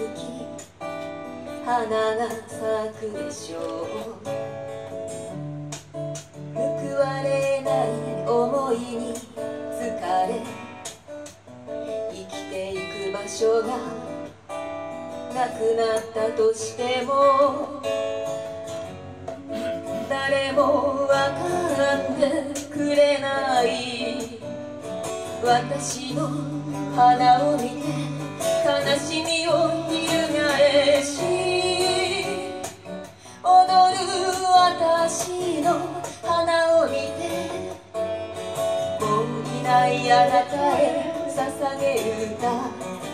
き花が咲くでしょう。報われない思いに疲れ生きていく場所がなくなったとしても誰も分かってくれない。私の花を見て悲しみを翻し踊る私の花を見てもういないあなたへ捧げる歌。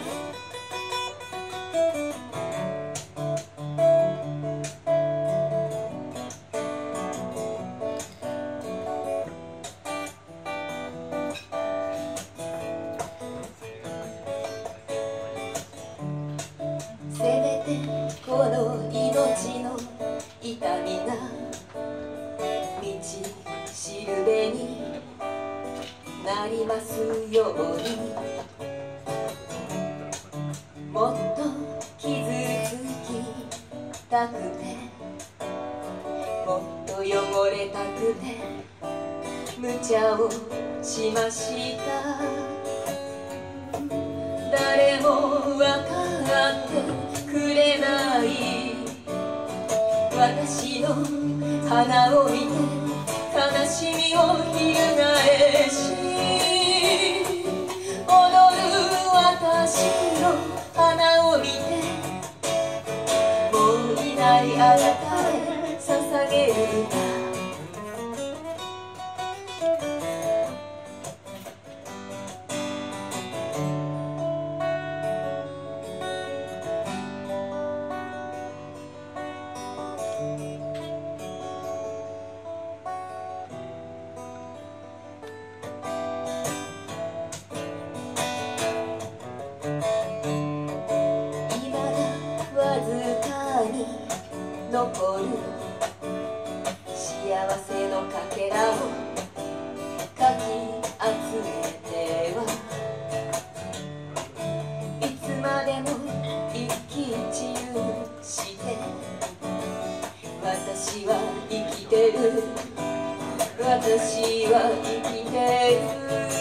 せめてこの命の痛みが道しるべになりますように。もっと傷つきたくてもっと汚れたくて無茶をしました。誰も分かってくれない私の花を見て悲しみを翻し踊る私の花を見てもういないあなたへ捧げる歌。残る幸せのかけらをかき集めてはいつまでも一喜一憂して私は生きてる私は生きてる。